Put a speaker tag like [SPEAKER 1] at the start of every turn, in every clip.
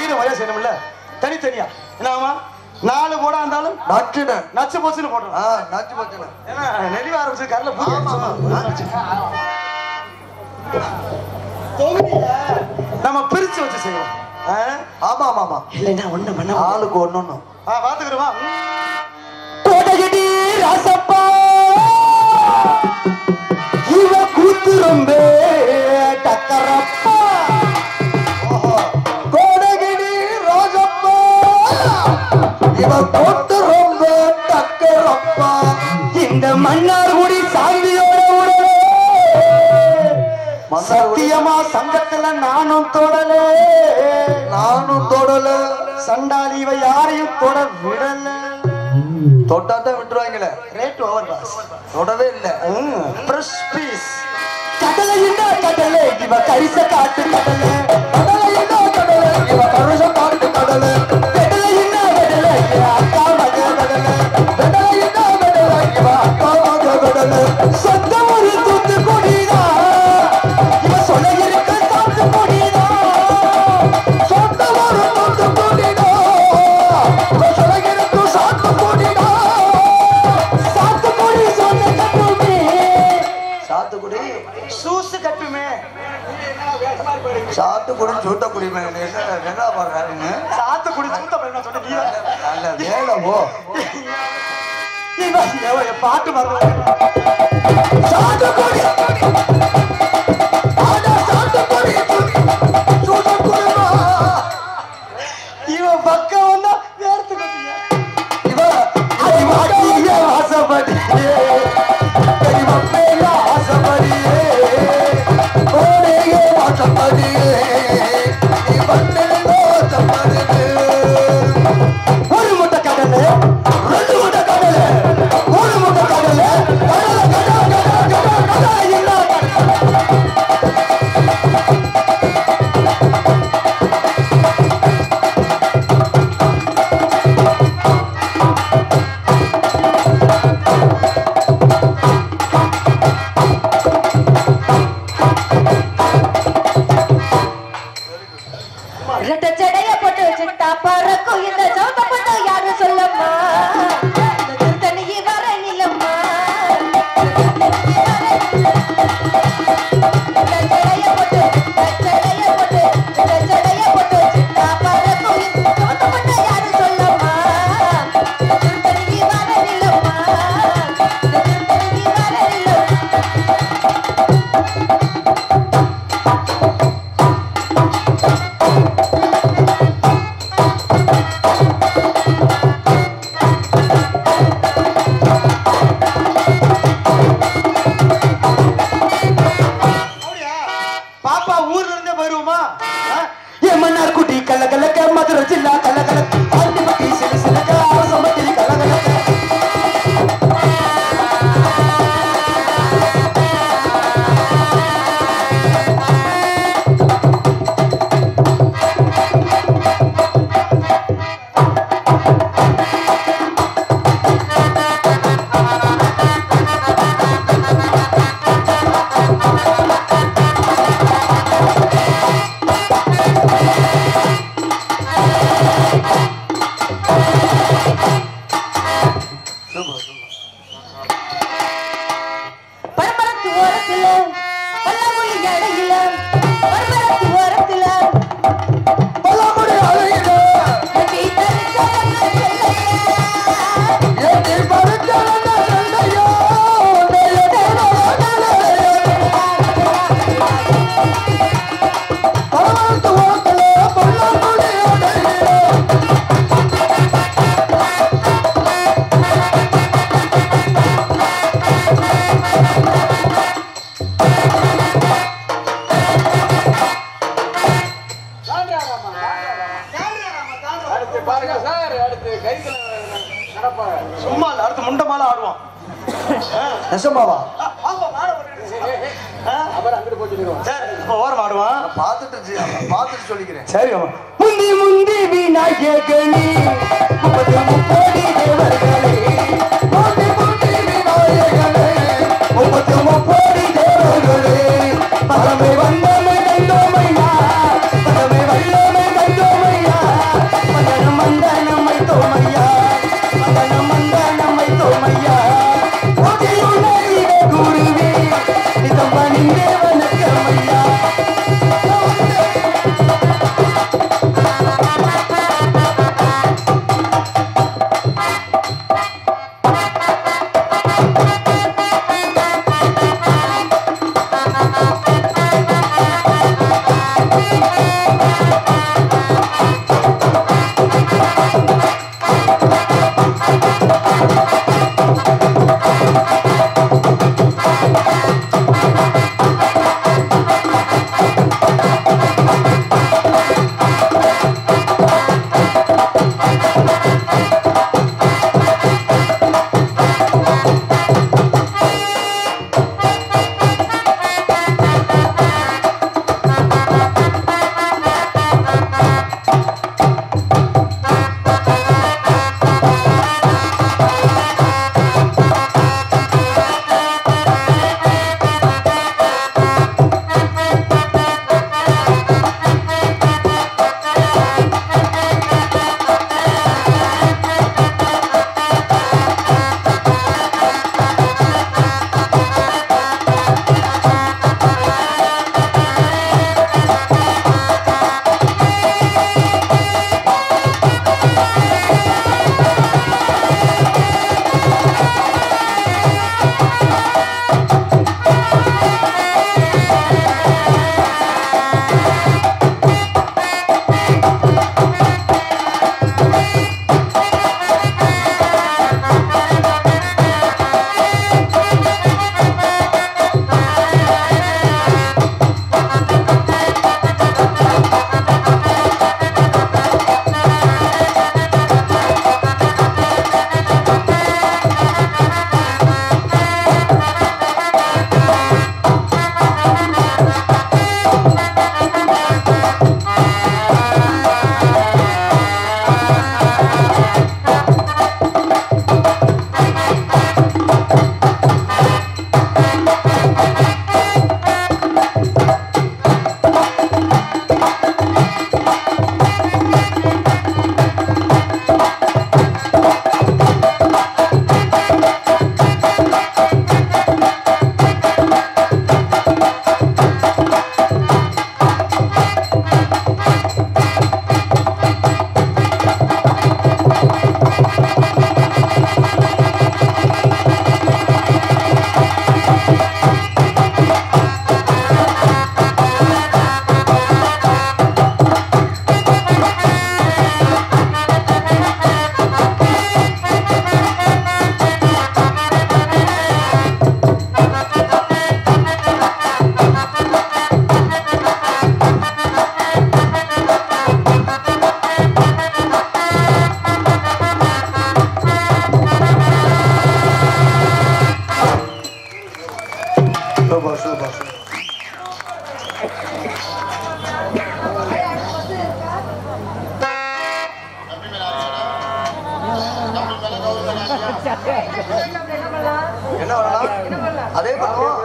[SPEAKER 1] மரியாதை வரையா செய்யணும்ல தனித்தனியா என்னமா 4 போடா இருந்தாலும் நச்சு போச்சுன்னு போடுறோம்
[SPEAKER 2] நச்சு போச்சுன்னு
[SPEAKER 1] ஏன்னா நெளிவ ஆரம்பிச்சு கரல நம்ம பிரிச்சு வச்சு செய்வோம்
[SPEAKER 2] ஆமா ஆமா ஆமா
[SPEAKER 1] இல்லைன்னா ஒண்ணு பண்ண
[SPEAKER 2] ஆளுக்கு ஒண்ணு
[SPEAKER 1] பாத்துக்கிறோமா
[SPEAKER 2] கோடகிடி ராசப்பா இவ கூத்து ரொம்ப டக்கரப்பா கோடகிடி ராசப்பா இவ கூத்து ரொம்ப டக்கரப்பா இந்த மன்னார்குடி சாந்தியோட உடலே சத்தியமா சங்கத்துல நானும் தொடல சண்டாளி இவ யாரையும் தொட விடல தொட்டாதான் விட்டுருவாங்களே ரேட் ஓவர் பாஸ் தொடவே இல்லை ஃப்ரெஷ் பீஸ் கடலை என்ன கடலை இவ கரிச காட்டு கடலை கடலை என்ன கடலை இவ கரிச காட்டு கடலை கடலை என்ன கடலை இவ அக்கா மக கடலை கடலை என்ன கடலை இவ அக்கா மக கடலை சத்தம் ஒரு தூத்து கொடிதா இவ சொல்ல இருக்க சாத்து கொடிதா சத்தம் ஒரு தூத்து கொடிதா இவ சொல்ல இருக்க சாத்து கொடிதா சாத்துக்குடி சொன்ன கட்டுமே சாத்துக்குடி சூசு கட்டுமே சாத்துக்குடி சூத்தக்குடி என்ன பாருங்க சாத்துக்குடி சூத்த பண்ண சொன்ன வேலை போ பாட்டு பாருங்க சாத்துக்குடி இவன் பக்கம் வந்தா வேர்த்து கட்டிய இவன் ஆசைப்படி ஆசைப்படியே கோடையே ஆசைப்படியே நீ பண்ணு ஒரு முட்டை கடலை 2 முட்டை கடலை 3 முட்டை கடலை
[SPEAKER 1] சும்மா இல்ல, அடுத்து முண்டமால ஆடுவான்.
[SPEAKER 2] நெசமாவா?
[SPEAKER 1] சரி, இப்ப ஓரம் ஆடுவான்.
[SPEAKER 2] பார்த்துட்டு சொல்லிக்கிறேன்.
[SPEAKER 1] சரி மாமா.
[SPEAKER 2] முந்தி முந்தி விநாயகனே முப்பத்தி தேவர்களே, முந்தி முந்தி விநாயகனே முப்பத்தி தேவர்களே, பரமை வந்தமை தந்தோமையா, பரமை வல்லமை தந்தோமையா, என்ன வரலாம் அதே பண்ணுவோம்.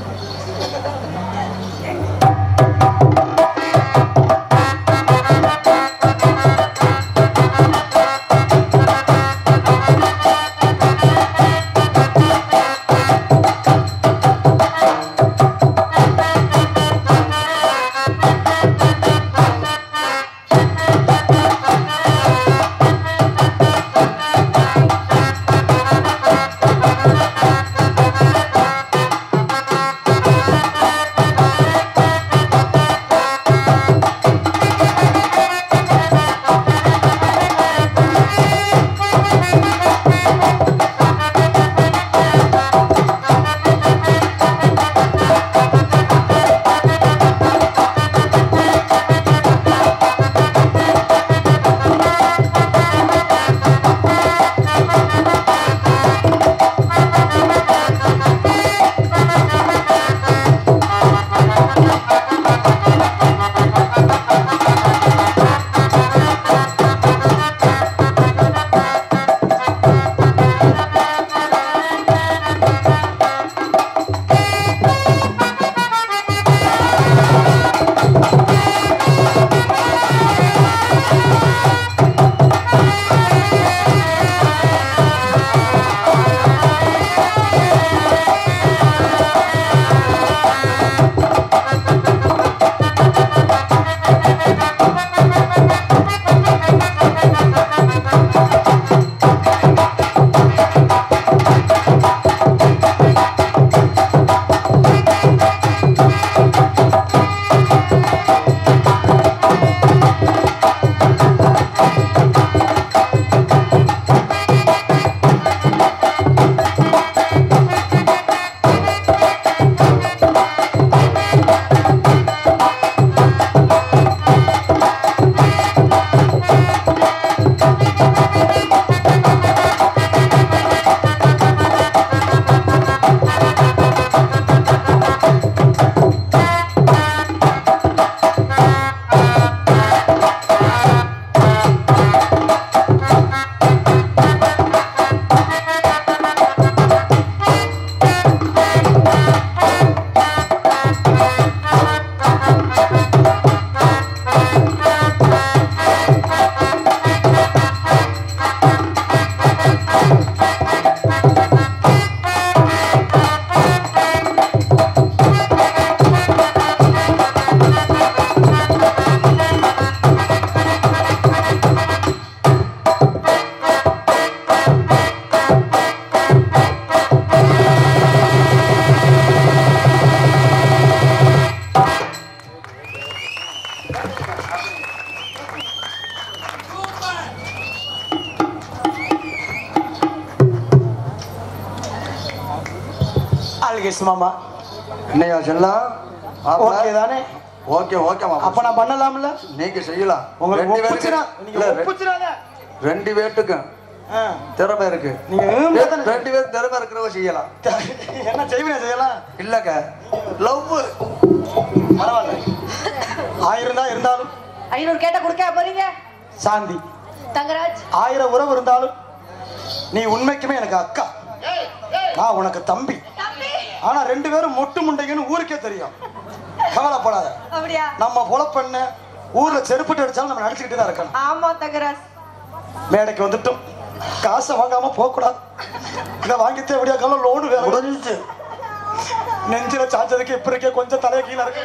[SPEAKER 1] ஆல்கேஸ் மாமா
[SPEAKER 2] என்னையா செல்லாம்
[SPEAKER 1] ஓகே தானே?
[SPEAKER 2] ஓகே ஓகே மாமா.
[SPEAKER 1] அப்ப நான் பண்ணலாம்ல?
[SPEAKER 2] நீங்க செய்யலாம்.
[SPEAKER 1] உங்களுக்கு
[SPEAKER 2] ரெண்டு பேருக்கும் திறமை இருக்கு. நீங்க ரெண்டு பேரும் திறமை இருக்கிறவங்க செய்யலாம்.
[SPEAKER 1] என்ன செய்யலாம்
[SPEAKER 2] இல்லங்க லவ்
[SPEAKER 1] பரவாயில்ல. 1000 தான் இருந்தாலும்
[SPEAKER 3] 500 கேட்ட கொடுக்க போறீங்க
[SPEAKER 1] சாந்தி.
[SPEAKER 3] தங்கராஜ்
[SPEAKER 1] 1000 உறவு இருந்தாலும் நீ உண்மைக்குமே எனக்கு அக்கா, நான் உனக்கு தம்பி. ஆனா 2 பேரும் மொட்டு முண்டைங்கன்னு ஊருக்கே தெரியும். கவலைப்படாத.
[SPEAKER 3] அப்படியா? நம்ம
[SPEAKER 1] பொழப்பண்ண ஊர்ல செருப்புட்டு அடிச்சாலும் நம்ம நடிச்சுக்கிட்டு தான் இருக்கணும்.
[SPEAKER 3] ஆமா தங்கராஜ்.
[SPEAKER 1] மேடைக்கு வந்துட்டோம், காசை வாங்காம போக கூடாது. இதை வாங்கிட்டு எப்படியா காலம் லோடு வேற உடஞ்சிச்சு. நெஞ்சில சாஞ்சதுக்கு இப்ப இருக்கே கொஞ்சம் தலைய கீழே இருக்கு.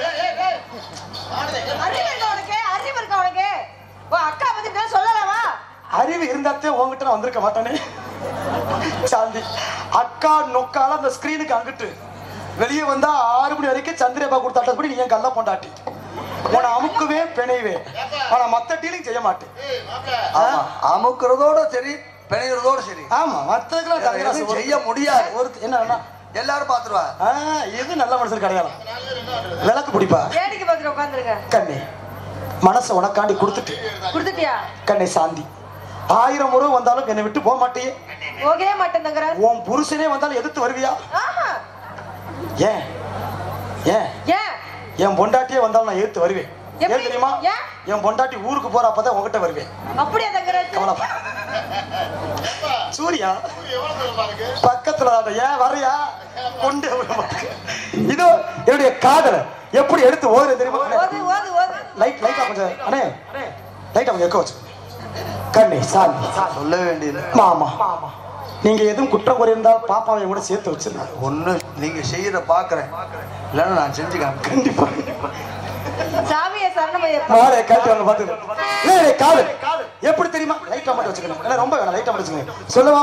[SPEAKER 1] அறிவு இருந்தாத்தே உங்ககிட்ட நான் வந்திருக்க மாட்டானே சாந்தி. அக்கா நொக்கால அந்த ஸ்கிரீனுக்கு அங்கிட்டு வெளியே வந்தா 6 மணி வரைக்கும் சந்திரபா கொடுத்தாட்டபடி நீ என் கல்ல பொண்டாட்டி. உன அமுக்குவே பிணைவே, ஆனா மத்த டீலிங் செய்ய மாட்டேன்.
[SPEAKER 2] அமுக்குறதோட சரி பிணைகிறதோட சரி.
[SPEAKER 1] ஆமா, மத்ததுக்கு
[SPEAKER 2] செய்ய முடியாது.
[SPEAKER 1] ஒரு என்ன
[SPEAKER 2] எல்லாரும் பாத்துருவா.
[SPEAKER 1] எது நல்ல மனுஷன் கிடையாது. விளக்கு பிடிப்பா
[SPEAKER 3] வேடிக்கை பார்த்துட்டு உட்காந்துருங்க.
[SPEAKER 1] கண்ணே, மனசை உனக்காண்டி
[SPEAKER 3] கொடுத்துட்டியா
[SPEAKER 1] கண்ணே சாந்தி. 1000 முறை வந்தாலும் என்னை விட்டு போக மாட்டியே.
[SPEAKER 3] போகவே மாட்டேன் தங்கராஜ்.
[SPEAKER 1] உன் புருஷனே வந்தாலும் எதிர்த்து வருவியா? ஏன் ஏன் ஏன் என் பொண்டாட்டியே வந்தாலும் நான் எதிர்த்து வருவேன்.
[SPEAKER 3] எப்படி?
[SPEAKER 1] ஏன் தெரியுமா?
[SPEAKER 3] ஏன்?
[SPEAKER 1] என் பொண்டாட்டி ஊருக்கு போற அப்பதான் உங்ககிட்ட வருவேன்.
[SPEAKER 3] அப்படியா தங்கராஜ்?
[SPEAKER 1] கவலைப்பட. சூர்யா பக்கத்துல தான். ஏன் வரையா கொண்டு இதோ என்னுடைய காதலை எப்படி எடுத்து ஓதுறது தெரியுமா?
[SPEAKER 3] ஓது ஓது ஓது.
[SPEAKER 1] லைட்டா கொஞ்சம் அண்ணே லைட்டா கொஞ்சம் எக்க வச்சு கண்ணே சாமி
[SPEAKER 2] சொல்ல வேண்டியது
[SPEAKER 1] மாமா நீங்க எதுவும் குற்றம் குறைந்தா பாப்பாவை கூட சேர்த்து வச்சிருந்தாங்க.
[SPEAKER 2] ஒண்ணு நீங்க செய்யற பாக்குறேன், இல்லைன்னா நான் செஞ்சு காமிக்கிறேன்.
[SPEAKER 1] கண்டிப்பா
[SPEAKER 3] சாமியை சரணமையப்பா.
[SPEAKER 1] மாலை கழட்டி வாங்க பாத்துக்க. காதல் எப்படி தெரியுமா? லைட்டா மட்டும் வச்சுக்கணும். இல்ல ரொம்ப வேணாம், லைட்டா மட்டும் வச்சுக்கணும். சொல்லவா?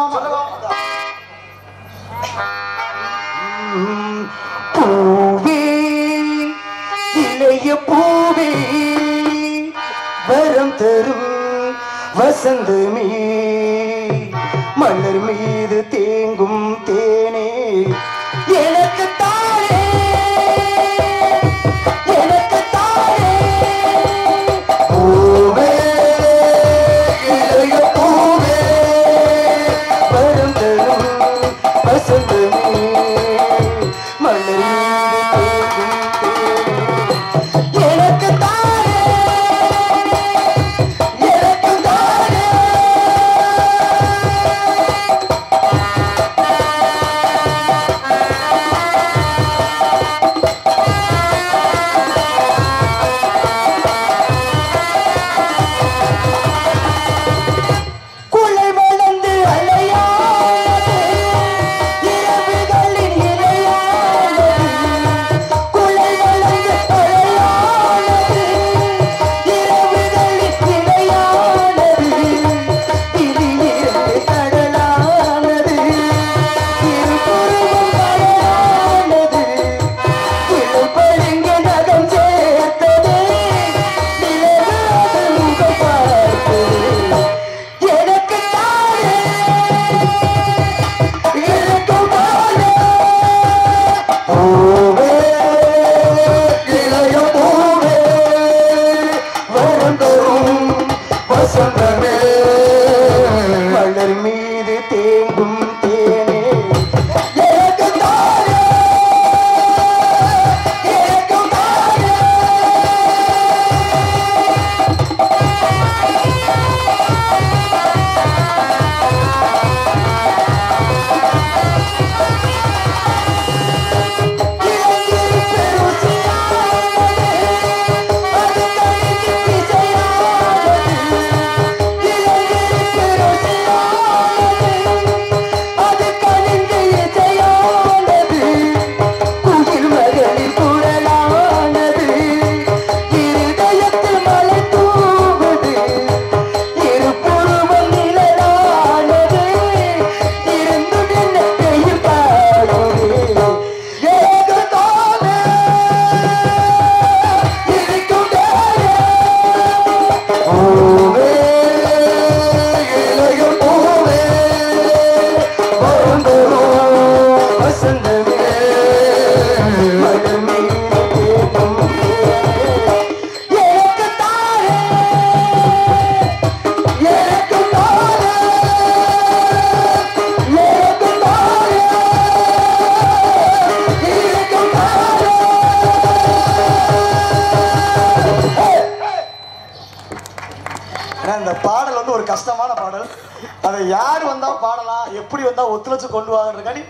[SPEAKER 1] பூவே இளைய பூவே வரம் தரும் வசந்தமே மலர் மீது தேங்கும் தேனே எனக்கு தானே எனக்கு தானே பூவே இளைய பூவே வரம் தரும் வசந்தமே மலர் மீது தேங்கும் தேனே எனக்கு தானே எனக்கு தானே. குலை வளர்ந்து அலையாதே இரவுகளின் இலையானது. குலை வளர்ந்து அலையாதே இரவுகளின் இலையானது. விழியிருந்து கடலானது இருபுறமும் கடலானது. கிளம்பழுங்க நகம் சேர்த்தது நிலவாத முகம் பார்த்தது. எனக்கு தானே எனக்கு தானே பூவே இளைய பூவே வரம் தரும் வசந்தமே மலர் மீது தேங்கும் தேனே எனக்கு தானே எனக்கு தானே. இந்த பாடல் வந்து ஒரு கஷ்டமான பாடல். அதை யார் வந்தா பாடலாம், எப்படி வந்தா ஒத்துழைச்சு கொண்டு வாங்கறதுக்காண்டி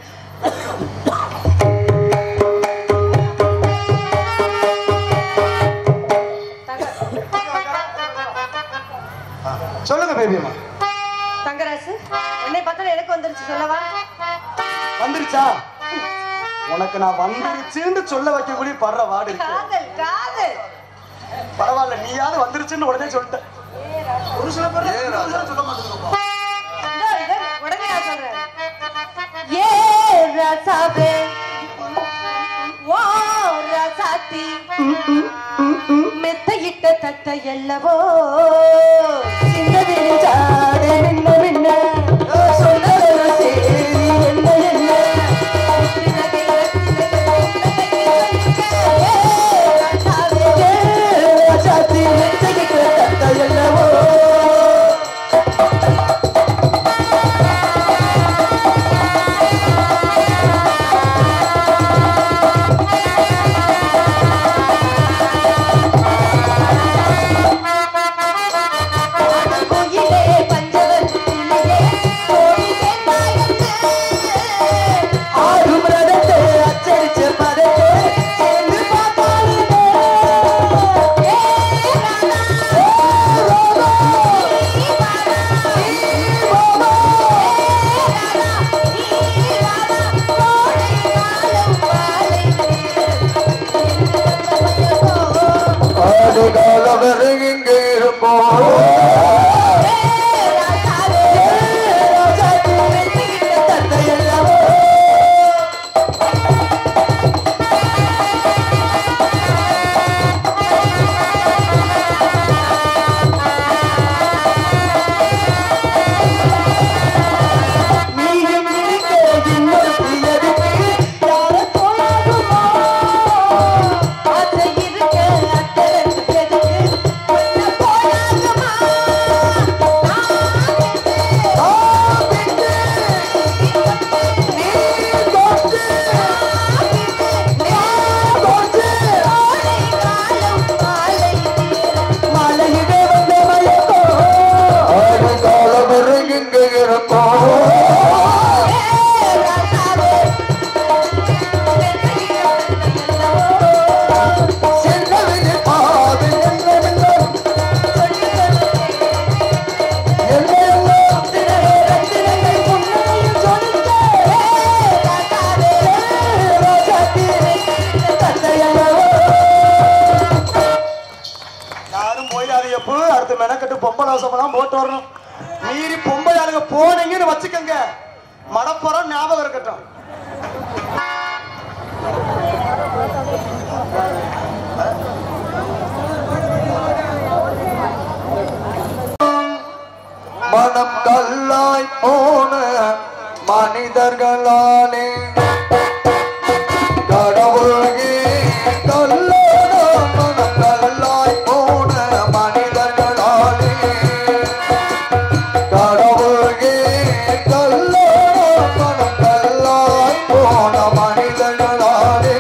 [SPEAKER 1] சொல்லுங்க பேபியம்மா.
[SPEAKER 3] தங்கராசு என்னை பார்த்தா எனக்கு வந்துருச்சு சொல்லவா?
[SPEAKER 1] வந்துருச்சா? உனக்கு நான் வந்துருச்சுன்னு சொல்ல வைக்கக்கூடிய படுற வாடு இருக்கு.
[SPEAKER 3] காதல் காதல்
[SPEAKER 1] பரவாயில்ல, நீயாவது வந்துருச்சுன்னு உடனே சொல்லிட்டேன். ஒரு சில பேர் சொல்ல மாட்டேங்கிறோம்.
[SPEAKER 3] உடனே நான் சொல்றேன். ஏ ரசாவே ஓ ரசாத்தி மெத்தையிட்ட தத்தை எல்லவோ சின்னவின் சாடே மின்ன மின்ன சொன்னதோ சேரி என்ன என்ன ரசாத்தி மெத்தையிட்ட தத்தை எல்லவோ.
[SPEAKER 1] கேட்டு பொம்பளை அவசரம் போட்டு வரணும். மீறி பொம்பளை ஆளுங்க போனீங்கன்னு வச்சுக்கங்க, மடப்புறம் ஞாபகம் இருக்கட்டும்.
[SPEAKER 2] மனம் கல்லாய் போன மனிதர்களாலே கடவுளே கல்லான மனம் கல்லாய் போன மனிதர்களாலே கடவுளே கல்லான மனம் கல்லாய் போன மனிதர்களாலே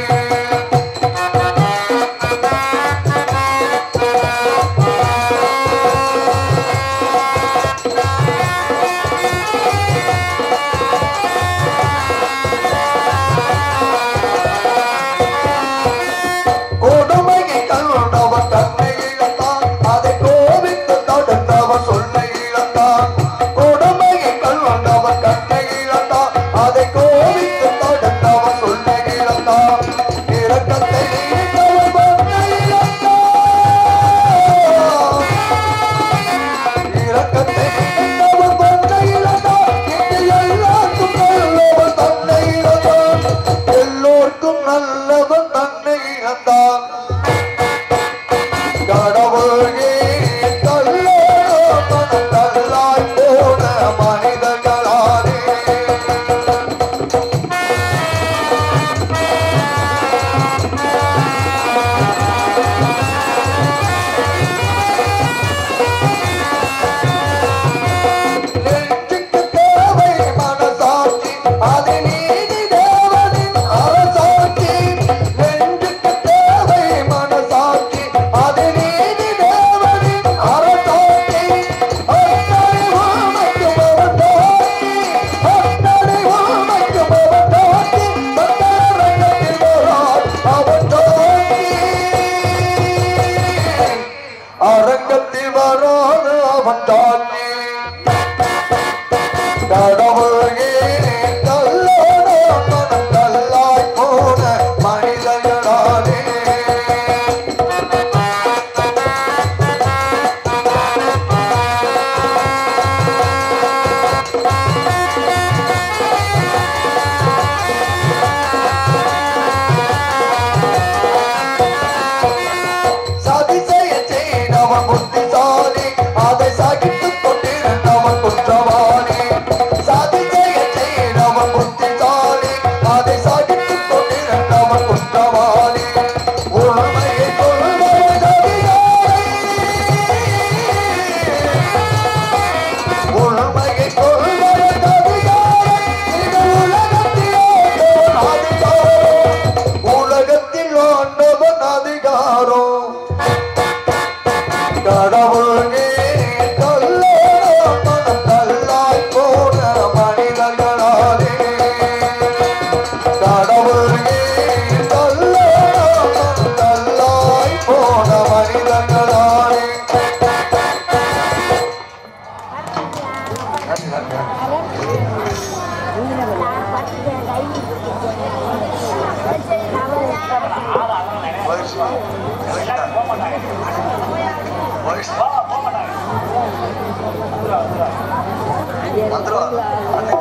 [SPEAKER 2] அரங்கத்தில் வராத அவன் தானே கடவுளே கல்லான மனம் கல்லாய் போன மனிதர்களாலே சதி செய்ய செய்தவன் புத்திசாலி, அதை சகித்துக் கொண்டிருந்தவன் குற்றவாளி. சதி செய்ய செய்தவன் புத்திசாலி, அதை சகித்துக் கொண்டிருந்தவன் குற்றவாளி. உண்மையை சொல்வதன் அதிகாரி, உண்மையை சொல்வதன் அதிகாரி, இது உலகத்தில் ஆண்டவன் அதிகாரம், உலகத்தில் ஆண்டவன் அதிகாரம். கடவுளே கல்லான மனம் கல்லாய் போன மனிதர்களாலே கடவுளே கல்லான மனம் கல்லாய் போன மனிதர்களாலே வந்துருவா